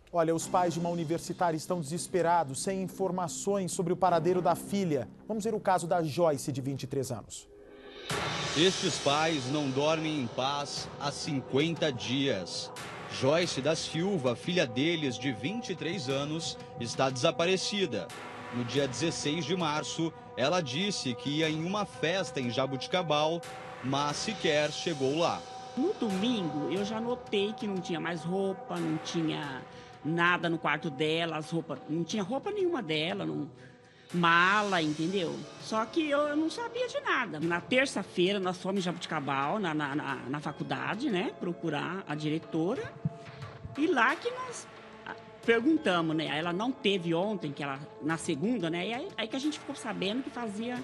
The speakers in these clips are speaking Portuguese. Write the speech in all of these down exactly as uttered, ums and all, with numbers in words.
Olha, os pais de uma universitária estão desesperados, sem informações sobre o paradeiro da filha. Vamos ver o caso da Joyce, de vinte e três anos. Estes pais não dormem em paz há cinquenta dias. Joyce da Silva, filha deles, de vinte e três anos, está desaparecida. No dia dezesseis de março, ela disse que ia em uma festa em Jaboticabal, mas sequer chegou lá. No domingo, eu já notei que não tinha mais roupa, não tinha nada no quarto dela, as roupas, não tinha roupa nenhuma dela, não, mala, entendeu? Só que eu não sabia de nada. Na terça-feira, nós fomos em Jaboticabal, na, na, na, na faculdade, né, procurar a diretora, e lá que nós perguntamos, né, ela não teve ontem, que ela, na segunda, né, e aí, aí que a gente ficou sabendo que fazia...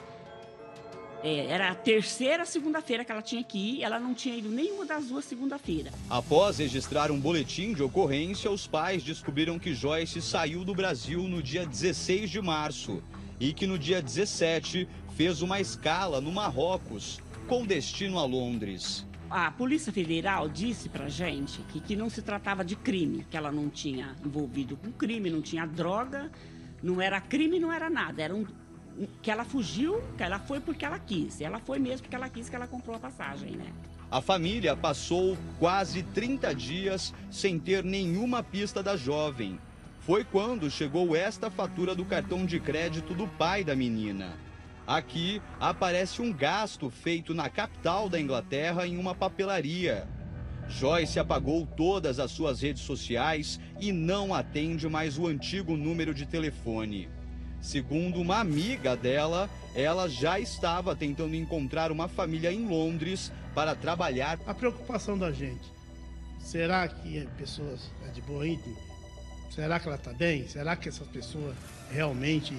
É, era a terceira segunda-feira que ela tinha que ir, ela não tinha ido nenhuma das duas segunda-feira. Após registrar um boletim de ocorrência, os pais descobriram que Joyce saiu do Brasil no dia dezesseis de março e que no dia dezessete fez uma escala no Marrocos, com destino a Londres. A Polícia Federal disse pra gente que, que não se tratava de crime, que ela não tinha envolvido com crime, não tinha droga, não era crime, não era nada, era um... que ela fugiu, que ela foi porque ela quis. Ela foi mesmo porque ela quis, que ela comprou a passagem, né? A família passou quase trinta dias sem ter nenhuma pista da jovem. Foi quando chegou esta fatura do cartão de crédito do pai da menina. Aqui aparece um gasto feito na capital da Inglaterra em uma papelaria. Joyce apagou todas as suas redes sociais e não atende mais o antigo número de telefone. Segundo uma amiga dela, ela já estava tentando encontrar uma família em Londres para trabalhar. A preocupação da gente, será que a pessoa é de boa índole? Será que ela está bem? Será que essa pessoa realmente...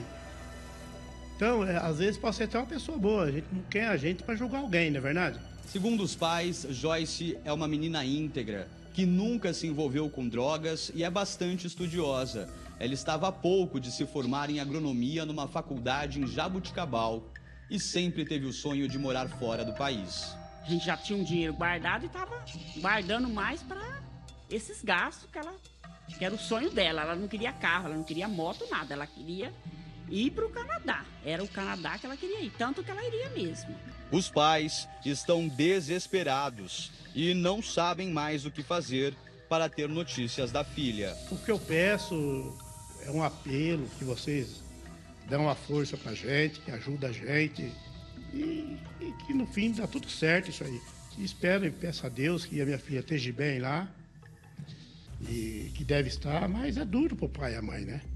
Então, é, às vezes pode ser até uma pessoa boa, a gente não quer a gente para julgar alguém, não é verdade? Segundo os pais, Joyce é uma menina íntegra, que nunca se envolveu com drogas e é bastante estudiosa. Ela estava há pouco de se formar em agronomia numa faculdade em Jaboticabal e sempre teve o sonho de morar fora do país. A gente já tinha um dinheiro guardado e estava guardando mais para esses gastos que ela, que era o sonho dela. Ela não queria carro, ela não queria moto, nada. Ela queria ir para o Canadá. Era o Canadá que ela queria ir, tanto que ela iria mesmo. Os pais estão desesperados e não sabem mais o que fazer para ter notícias da filha. O que eu peço é um apelo que vocês dão uma força pra gente, que ajuda a gente e, e que no fim dá tudo certo isso aí. E espero e peço a Deus que a minha filha esteja bem lá e que deve estar, mas é duro pro pai e a mãe, né?